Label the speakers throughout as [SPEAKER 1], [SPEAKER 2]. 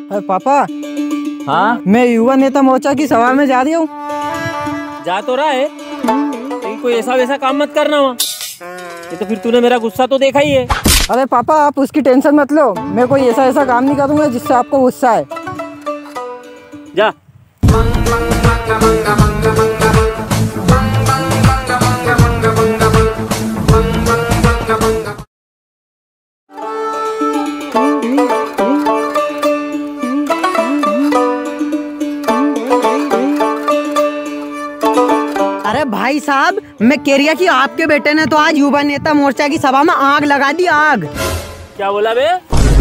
[SPEAKER 1] अरे पापा,
[SPEAKER 2] हाँ
[SPEAKER 1] मैं युवा नेता मोर्चा की सभा में जा रही हूँ।
[SPEAKER 2] जा तो रहा है, लेकिन कोई ऐसा वैसा काम मत करना वहाँ। ये तो फिर तूने मेरा गुस्सा तो देखा ही है।
[SPEAKER 1] अरे पापा, आप उसकी टेंशन मत लो, मैं कोई ऐसा ऐसा काम नहीं करूँगा जिससे आपको गुस्सा है।
[SPEAKER 2] जा।
[SPEAKER 3] अरे भाई साहब, मैं कह रही कि आपके बेटे ने तो आज युवा नेता मोर्चा की सभा में आग लगा दी। आग।
[SPEAKER 2] क्या बोला बे?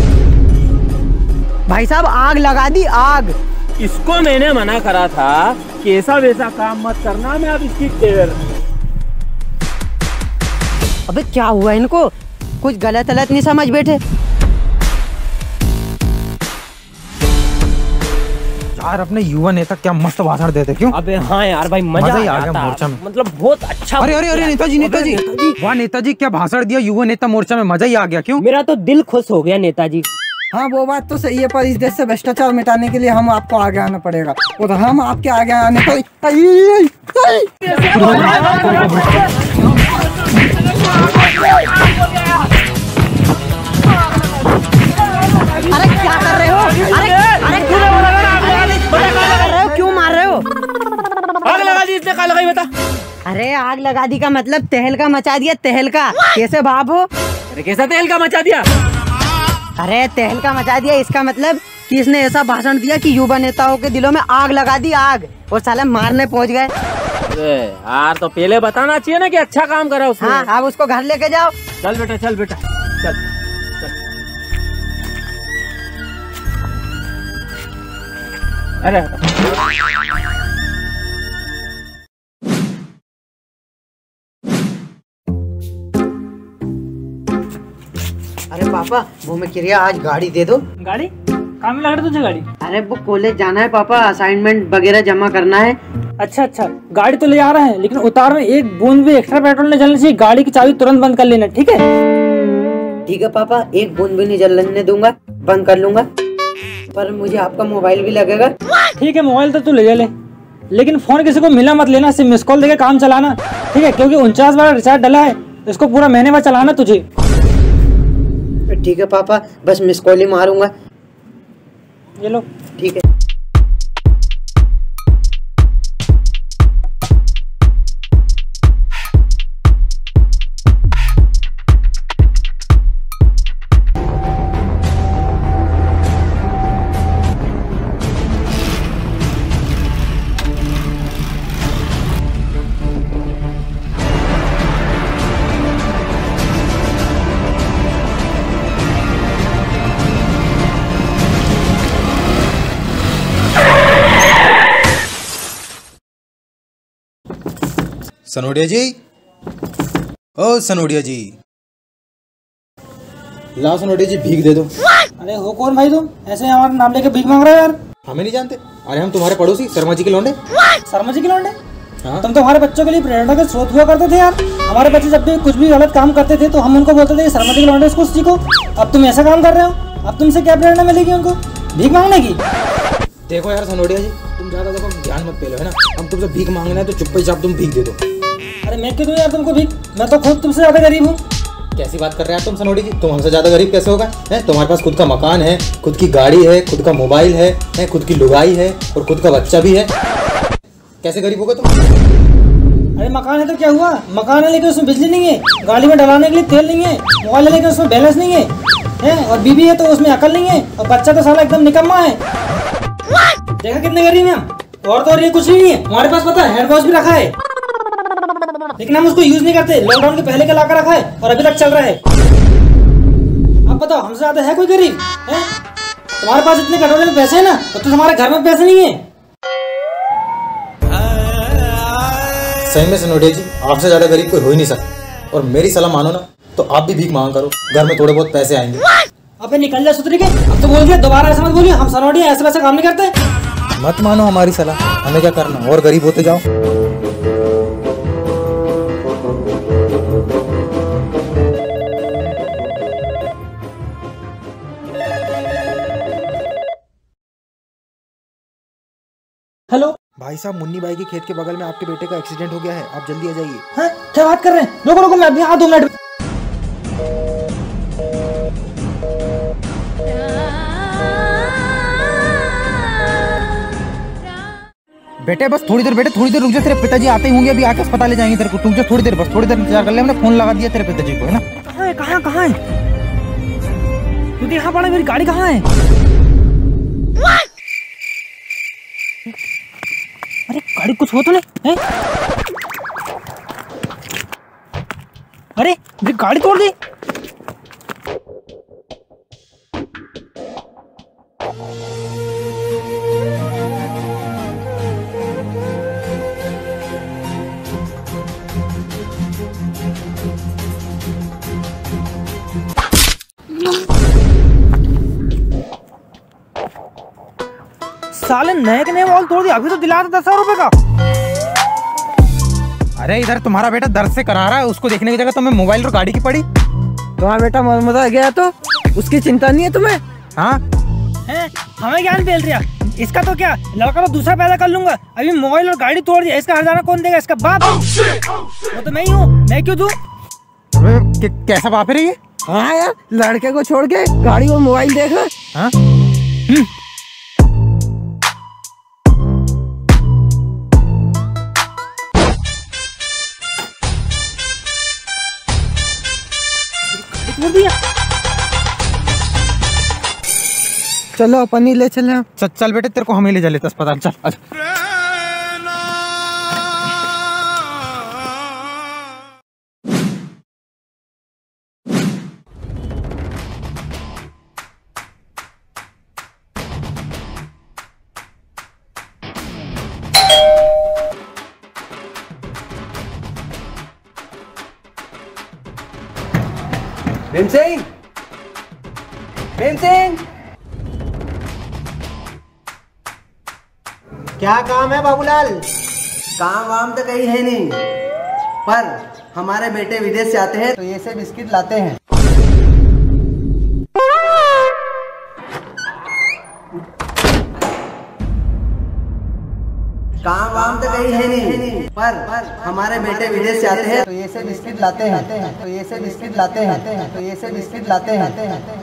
[SPEAKER 3] भाई साहब, आग लगा दी, आग।
[SPEAKER 2] इसको मैंने मना करा था कि ऐसा वैसा काम मत करना। मैं अब इसकी टेर।
[SPEAKER 3] अबे क्या हुआ इनको? कुछ गलत गलत नहीं समझ बैठे?
[SPEAKER 4] यार अपने युवा नेता क्या मस्त भाषण देते, क्यों?
[SPEAKER 2] अबे हाँ यार भाई, मजा
[SPEAKER 4] ही आ गया
[SPEAKER 2] आता।
[SPEAKER 4] मोर्चा में।
[SPEAKER 2] मतलब बहुत अच्छा।
[SPEAKER 4] अरे अरे अरे नेताजी, नेताजी, वाह नेताजी, क्या भाषण दिया युवा नेता मोर्चा में, मजा ही आ गया। क्यों?
[SPEAKER 2] मेरा तो दिल खुश हो गया नेताजी।
[SPEAKER 1] हाँ वो बात तो सही है, पर इस देश से भ्रष्टाचार मिटाने के लिए हम आपको आगे आना पड़ेगा और हम आपके आगे आने को
[SPEAKER 3] अरे क्या कर रहे हो? अरे अरे क्यों कर रहे हो? क्यों मार रहे हो?
[SPEAKER 2] आग लगा दी इसने, कहाँ लगाई बता?
[SPEAKER 3] अरे आग लगा दी का मतलब तहलका मचा दिया, तहलका। कैसे बाबू?
[SPEAKER 2] अरे कैसा तेल का मचा दिया?
[SPEAKER 3] अरे तहलका मचा दिया इसका मतलब कि इसने ऐसा भाषण दिया कि युवा नेताओं के दिलों में आग लगा दी, आग। और साले मारने पहुंच गए।
[SPEAKER 2] अरे यार, तो पहले बताना चाहिए ना कि अच्छा काम करा उसने।
[SPEAKER 3] हाँ, अब उसको घर लेके जाओ।
[SPEAKER 2] चल बेटा, चल बेटा, चल। अरे
[SPEAKER 3] अरे पापा, वो मैं कह रही आज गाड़ी दे दो।
[SPEAKER 2] गाड़ी काम में लग रहा तुझे? गाड़ी?
[SPEAKER 3] अरे वो कॉलेज जाना है पापा, असाइनमेंट वगैरह जमा करना है।
[SPEAKER 5] अच्छा अच्छा, गाड़ी तो ले आ रहा है, लेकिन उतार में एक बूंद भी एक्स्ट्रा पेट्रोल नहीं जलना चाहिए। गाड़ी की चाबी तुरंत बंद कर लेना, ठीक है?
[SPEAKER 3] ठीक है पापा, एक बूंद भी नहीं जलने दूंगा, बंद कर लूंगा। पर मुझे आपका मोबाइल भी लगेगा।
[SPEAKER 5] ठीक है, मोबाइल तो तू ले ले, लेकिन फोन किसी को मिला मत लेना, सिर्फ मिस कॉल देके काम चलाना, ठीक है? क्योंकि 49 बार रिचार्ज डला है, इसको पूरा महीने बाद चलाना तुझे।
[SPEAKER 3] ठीक है पापा, बस मिस कॉल ही मारूंगा।
[SPEAKER 5] ये लो।
[SPEAKER 3] ठीक है।
[SPEAKER 4] सनोडिया जी, ओ सनोडिया जी, लाओ सनोडिया जी, भीख दे दो।
[SPEAKER 5] अरे हो कौन भाई तुम? ऐसे हमारा नाम लेके भीख मांग रहे हो यार?
[SPEAKER 4] हमें नहीं जानते? अरे हम तुम्हारे पड़ोसी शर्मा जी के लौंडे।
[SPEAKER 5] शर्मा जी के लौंडे?
[SPEAKER 4] हाँ।
[SPEAKER 5] तुम तो हमारे बच्चों के लिए प्रेरणा के स्रोत हुआ करते थे यार। हमारे बच्चे जब भी कुछ भी गलत काम करते थे तो हम उनको बोलते थे शर्मा जी के लौंडे, इसको सीखो। अब तुम ऐसा काम कर रहे हो, अब तुमसे क्या प्रेरणा मिलेगी उनको भीख मांगने की?
[SPEAKER 4] देखो यार सनोडिया जी, तुम ज्यादा देखो ध्यान मत पेलो, है ना? हम तुमसे भीख मांगना है तो चुपचाप तुम भीख दे दो।
[SPEAKER 5] अरे मैं क्यों दूं यार तुमको भीख? मैं तो खुद तुमसे ज्यादा गरीब हूँ।
[SPEAKER 4] कैसी बात कर रहे हैं तुम सनोडी जी? तुम हमसे ज्यादा गरीब कैसे होगा? है तुम्हारे पास खुद का मकान है, खुद की गाड़ी है, खुद का मोबाइल है, खुद की लुगाई है और खुद का बच्चा भी है। कैसे गरीब होगा तुम?
[SPEAKER 5] अरे मकान है तो क्या हुआ? मकान है लेकिन उसमें बिजली नहीं है, गाड़ी में डलाने के लिए तेल नहीं है, मोबाइल है लेकिन उसमें बैलेंस नहीं है, और बीबी है तो उसमें अकल नहीं है, और बच्चा तो साला एकदम निकम्मा है। देखा कितने गरीब हैं हम। और तो और ये कुछ नहीं है, हमारे पास पता है हैंड वॉश भी रखा है, लेकिन हम उसको यूज नहीं करते। लॉकडाउन के पहले का लाकर रखा है और अभी तक चल रहा है। अब बताओ, हमसे ज्यादा है कोई गरीब? है? तुम्हारे पास इतने कटोरे में पैसे है ना, तो तुम्हारे घर में पैसे नहीं है।
[SPEAKER 4] सही में सनोडिया जी, आपसे ज्यादा गरीब कोई हो ही नहीं सकता। और मेरी सलाह मानो ना तो आप भी भीख मांग करो, घर में थोड़े बहुत पैसे आएंगे।
[SPEAKER 5] अबे निकल जा सुतरी के, अब तो बोल दिया, दोबारा ऐसा मत बोलिए। हम सनोडिया ऐसे वैसे काम नहीं करते।
[SPEAKER 4] मत मानो हमारी सलाह, हमें क्या करना, और गरीब होते जाओ।
[SPEAKER 5] हेलो।
[SPEAKER 4] भाई साहब, मुन्नी भाई के खेत के बगल में आपके बेटे का एक्सीडेंट हो गया है, आप जल्दी आ जाइए।
[SPEAKER 5] हैं, क्या बात कर रहे हैं? रुको रुको, मैं अभी आ 2 मिनट।
[SPEAKER 4] बेटे बस थोड़ी देर, बेटे थोड़ी देर रुक जा, तेरे पिताजी आते ही होंगे, अभी आके अस्पताल ले जाएंगे तेरे को। रुक जा थोड़ी देर, बस थोड़ी देर इंतजार कर ले, हमने फोन लगा दिया तेरे पिताजी को, है ना।
[SPEAKER 5] कहाँ है? तू यहाँ पड़ा, मेरी गाड़ी कहाँ है? अरे गाड़ी कुछ हो तो नहीं है? अरे मेरी गाड़ी तोड़ दी। साले नए के नए मॉल तोड़ दिया, अभी तो दिला था 10,000 रुपए का।
[SPEAKER 4] अरे इधर तुम्हारा बेटा दर्द से करा रहा है, उसको देखने की जगह तुम्हें मोबाइल और गाड़ी की पड़ी।
[SPEAKER 1] तुम्हारा बेटा मर गया तो उसकी चिंता नहीं है तुम्हें?
[SPEAKER 4] हाँ
[SPEAKER 5] हैं, हमें ज्ञान बेल दिया। इसका तो क्या, लड़का तो दूसरा पैदा कर लूंगा, अभी मोबाइल और गाड़ी तोड़ दिया, इसका हर्जाना कौन देगा? इसका बाप। वो तो मैं ही हूँ, मैं क्यों दूं?
[SPEAKER 4] कैसा बाप है ये?
[SPEAKER 1] हाँ यार, लड़के को छोड़ के गाड़ी और मोबाइल देख रहा।
[SPEAKER 4] हाँ?
[SPEAKER 1] चलो अपन ही ले चले।
[SPEAKER 4] चल बेटे, तेरे को हम ही ले चले अस्पताल, चल।
[SPEAKER 3] भीम सिंह, भीम सिंह,
[SPEAKER 6] क्या काम है बाबूलाल?
[SPEAKER 3] काम वाम तो कहीं है नहीं, पर हमारे बेटे विदेश से आते हैं तो ये से बिस्किट लाते हैं। काम वाम तो कहीं है नहीं, पर हमारे बेटे विदेश से आते हैं तो ये से बिस्किट लाते हैं, तो ये से बिस्किट लाते हैं, तो ये से बिस्किट लाते हैं।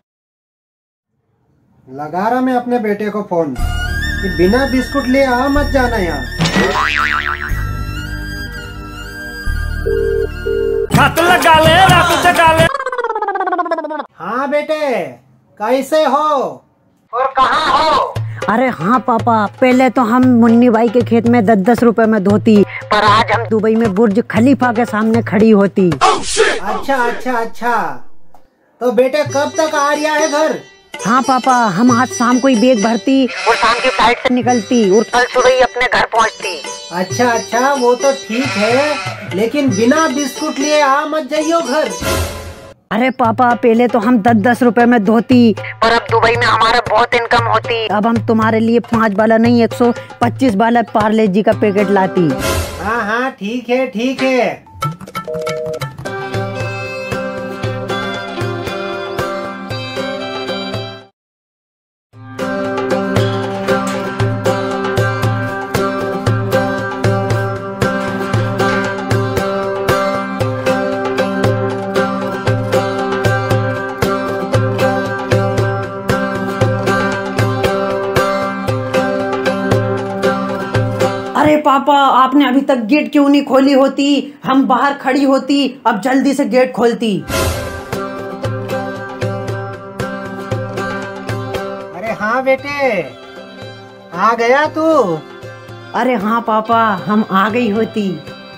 [SPEAKER 6] लगा रहा मैं अपने बेटे को फोन कि बिना बिस्कुट ले आ मत जाना यहाँ। हाँ बेटे, कैसे हो और कहाँ हो?
[SPEAKER 7] अरे हाँ पापा, पहले तो हम मुन्नी बाई के खेत में 10-10 रुपए में धोती, पर आज हम दुबई में बुर्ज खलीफा के सामने खड़ी होती।
[SPEAKER 6] अच्छा, तो बेटे कब तक आ रहा है घर?
[SPEAKER 7] हाँ पापा, हम आज शाम को ही बैग भरती और शाम की फ्लाइट से निकलती और कल सुबह ही अपने घर पहुँचती।
[SPEAKER 6] अच्छा, वो तो ठीक है, लेकिन बिना बिस्कुट लिए आ मत जाइयो घर।
[SPEAKER 7] अरे पापा, पहले तो हम 10-10 रुपए में धोती, पर अब दुबई में हमारा बहुत इनकम होती। अब हम तुम्हारे लिए 5 वाला नहीं 125 वाला पार्ले जी का पैकेट लाती।
[SPEAKER 6] हाँ, ठीक है।
[SPEAKER 7] अरे पापा, आपने अभी तक गेट क्यों नहीं खोली होती? हम बाहर खड़ी होती, अब जल्दी से गेट खोलती।
[SPEAKER 6] अरे हाँ बेटे, आ गया तू?
[SPEAKER 7] अरे हाँ पापा, हम आ गई होती।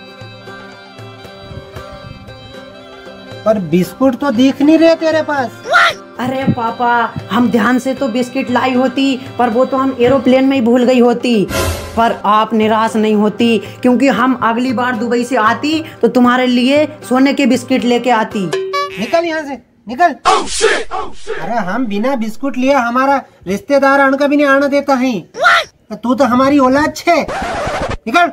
[SPEAKER 6] पर बिस्कुट तो दिख नहीं रहे तेरे पास।
[SPEAKER 7] अरे पापा, हम ध्यान से तो बिस्किट लाई होती, पर वो तो हम एरोप्लेन में ही भूल गई होती। पर आप निराश नहीं होती, क्योंकि हम अगली बार दुबई से आती तो तुम्हारे लिए सोने के बिस्किट लेके आती।
[SPEAKER 6] निकल यहाँ से, निकल। अरे हम बिना बिस्कुट लिए हमारा रिश्तेदार अण का भी नहीं आना देता है, तो तू तो हमारी औलाद छे। निकल।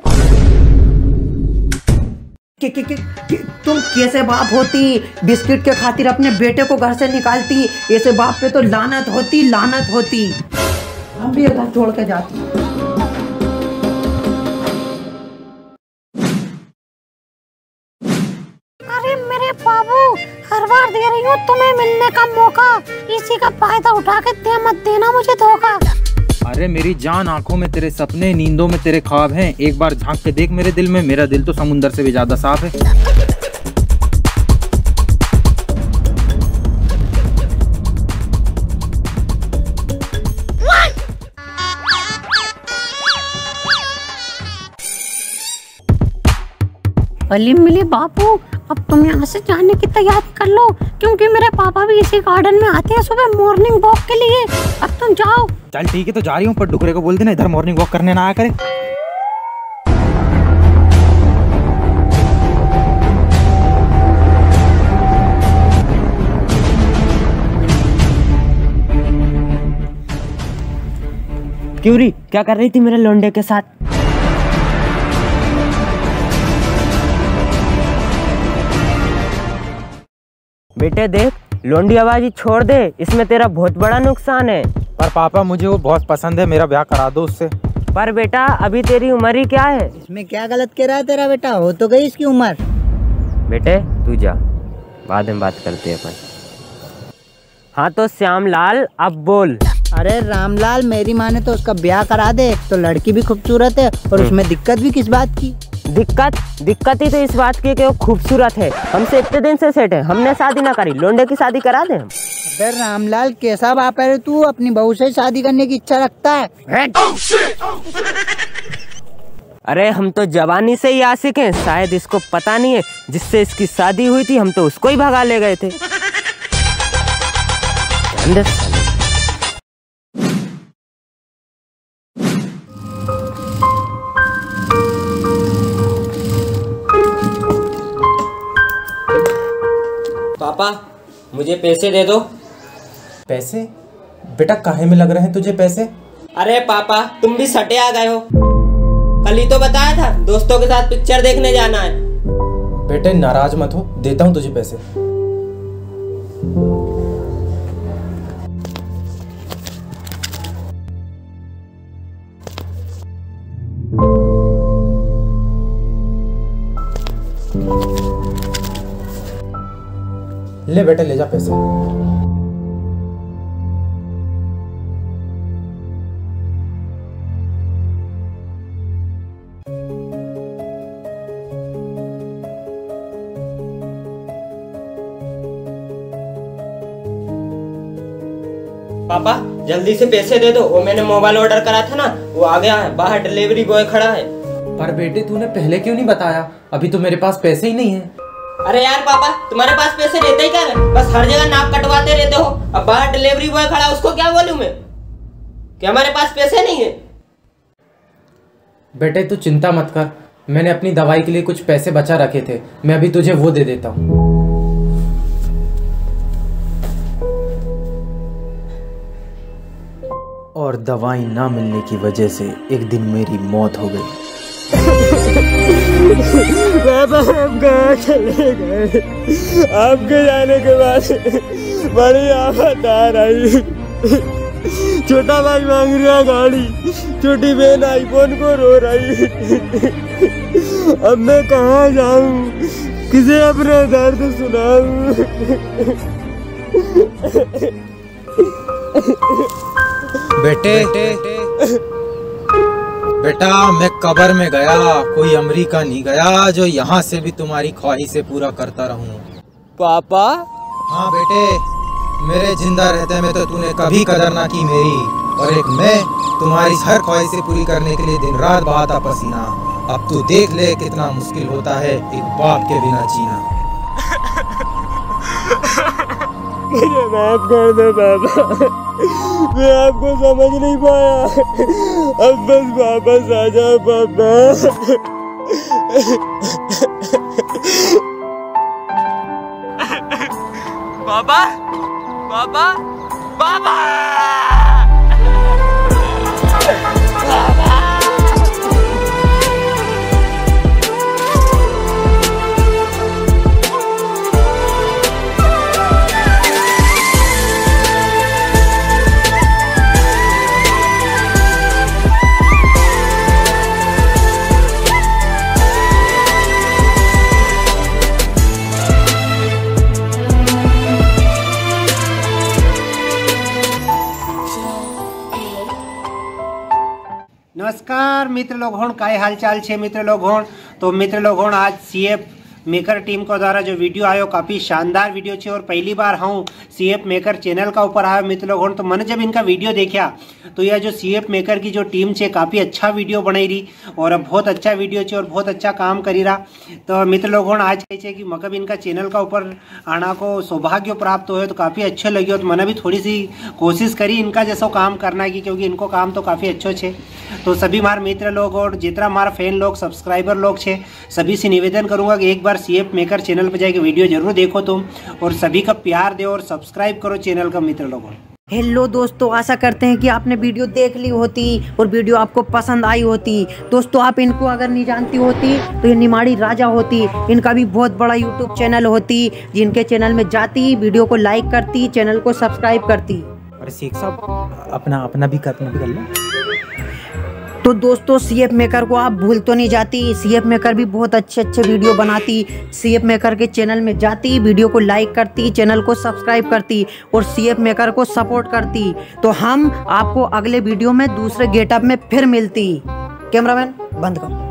[SPEAKER 7] तुम कैसे बाप होती, बिस्किट के खातिर अपने बेटे को घर से निकालती? ऐसे बाप पे तो लानत होती। हम भी घर छोड़ के जाती।
[SPEAKER 8] हूँ तुम्हें मिलने का मौका, इसी का फायदा उठा के दे मत देना मुझे धोखा।
[SPEAKER 4] अरे मेरी जान, आंखों में तेरे सपने, नींदों में तेरे ख्वाब हैं। एक बार झांक के देख मेरे दिल में, मेरा दिल तो समुंदर से भी ज्यादा साफ है।
[SPEAKER 8] भली मिली बापू, अब तुम यहाँ से जाने की तैयारी कर लो, क्योंकि मेरे पापा भी इसी गार्डन में आते हैं सुबह मॉर्निंग वॉक के लिए। अब तुम जाओ।
[SPEAKER 4] चल ठीक है, तो जा रही हूँ, पर डुकरे को बोल देना इधर मॉर्निंग वॉक करने ना आया करे।
[SPEAKER 2] क्यों री, क्या कर रही थी मेरे लौंडे के साथ? बेटे देख, लोंडी आवाजी छोड़ दे, इसमें तेरा बहुत बड़ा नुकसान है।
[SPEAKER 4] पर पापा मुझे वो बहुत पसंद है, मेरा ब्याह करा दो उससे।
[SPEAKER 2] पर बेटा अभी तेरी उम्र ही क्या है?
[SPEAKER 3] इसमें क्या गलत कह रहा है तेरा बेटा, हो तो गई इसकी उम्र।
[SPEAKER 2] बेटे तू जा, बाद में बात करते हैं अपन। हाँ तो श्यामलाल अब बोल।
[SPEAKER 3] अरे रामलाल, मेरी माँ ने तो उसका ब्याह करा दे, तो लड़की भी खूबसूरत है और उसमें दिक्कत भी किस बात की?
[SPEAKER 2] दिक्कत ही तो इस बात की कि वो खूबसूरत है, हमसे इतने दिन से सेट है, हमने शादी ना करी, लोंडे की शादी करा दे हम।
[SPEAKER 3] अबे रामलाल, कैसा बाप है तू, अपनी बहू से शादी करने की इच्छा रखता है?
[SPEAKER 2] अरे हम तो जवानी से ही आशिक हैं, शायद इसको पता नहीं है, जिससे इसकी शादी हुई थी हम तो उसको ही भगा ले गए थे। पापा मुझे पैसे दे दो।
[SPEAKER 4] पैसे? बेटा काहे में लग रहे हैं तुझे पैसे?
[SPEAKER 2] अरे पापा तुम भी सटे आ गए हो, कल ही तो बताया था दोस्तों के साथ पिक्चर देखने जाना है।
[SPEAKER 4] बेटे नाराज मत हो, देता हूँ तुझे पैसे। ले बेटे, ले जा पैसे।
[SPEAKER 2] पापा जल्दी से पैसे दे दो, वो मैंने मोबाइल ऑर्डर करा था ना, वो आ गया है, बाहर डिलीवरी बॉय खड़ा है।
[SPEAKER 4] पर बेटे तूने पहले क्यों नहीं बताया? अभी तो मेरे पास पैसे ही नहीं है।
[SPEAKER 2] अरे यार पापा, तुम्हारे पास पैसे रहते ही क्या है, बस हर जगह नाक कटवाते रहते हो। अब बाहर डिलीवरी बॉय खड़ा, उसको क्या बोलूं मैं कि हमारे पास पैसे नहीं है?
[SPEAKER 4] बेटे तू चिंता मत कर, मैंने अपनी दवाई के लिए कुछ पैसे बचा रखे थे, मैं अभी तुझे वो दे देता हूँ। और दवाई ना मिलने की वजह से एक दिन मेरी मौत हो गई।
[SPEAKER 2] पापा हम कहाँ चले गए? आपके जाने के बाद बड़ी आफत आ रही। छोटा भाई मांग रहा गाड़ी, छोटी बहन आईफोन को रो रही। अब मैं कहाँ जाऊँ, किसे अपना दर्द सुनाऊँ?
[SPEAKER 4] बेटा मैं कब्र में गया, कोई अमेरिका नहीं गया जो यहाँ से भी तुम्हारी ख्वाहिशें पूरा करता रहूं।
[SPEAKER 2] पापा?
[SPEAKER 4] हाँ बेटे, मेरे जिंदा रहते में तो तूने कभी कदर ना की मेरी, और एक मैं तुम्हारी हर ख्वाहिशें पूरी करने के लिए दिन रात बहाता पसीना। अब तू देख ले कितना मुश्किल होता है एक बाप के बिना जीना।
[SPEAKER 2] मुझे माफ कर दो पापा, मैं आपको समझ नहीं पाया, अब बस वापस आ जाओ पापा। पापा पापा पापा
[SPEAKER 6] नमस्कार मित्र लोगों, काय हालचाल छे मित्र लोगों। तो मित्र लोगों, आज सीएफ मेकर टीम को द्वारा जो वीडियो आयो काफ़ी शानदार वीडियो छे और पहली बार हूँ सीएफ मेकर चैनल का ऊपर आया मित्र लोगों। तो मैंने जब इनका वीडियो देखा तो यह जो सीएफ मेकर की जो टीम छे काफ़ी अच्छा वीडियो बनाई रही और बहुत अच्छा वीडियो छे और बहुत अच्छा काम करी रहा। तो मित्र लोगों, आज कहे कि मतलब इनका चैनल का ऊपर आना को सौभाग्य प्राप्त हो तो काफ़ी अच्छे लगे। तो मैंने भी थोड़ी सी कोशिश करी इनका जैसा काम करना की, क्योंकि इनको काम तो काफ़ी अच्छो छे। तो सभी हमारे मित्र लोग और जितना हमारा फैन लोग सब्सक्राइबर लोग छे सभी से निवेदन करूंगा कि एक बार सीएफ मेकर चैनल पर जाके वीडियो जरूर देखो तुम और सभी का प्यार दो और सब्सक्राइब करो चैनल का मित्र लोगों।
[SPEAKER 7] हेलो दोस्तों, आशा करते हैं कि आपने वीडियो देख ली होती और वीडियो आपको पसंद आई होती। दोस्तों, आप इनको अगर नहीं जानती होती तो ये निमाड़ी राजा होती। इनका भी बहुत बड़ा यूट्यूब चैनल होती, जिनके चैनल में जाती, वीडियो को लाइक करती, चैनल को सब्सक्राइब करती।
[SPEAKER 4] अरे शेख साहब, अपना भी कर लो।
[SPEAKER 7] तो दोस्तों, सीएफ मेकर को आप भूल तो नहीं जाती। सीएफ मेकर भी बहुत अच्छे वीडियो बनाती। सीएफ मेकर के चैनल में जाती, वीडियो को लाइक करती, चैनल को सब्सक्राइब करती और सीएफ मेकर को सपोर्ट करती। तो हम आपको अगले वीडियो में दूसरे गेटअप में फिर मिलती। कैमरामैन बंद करो।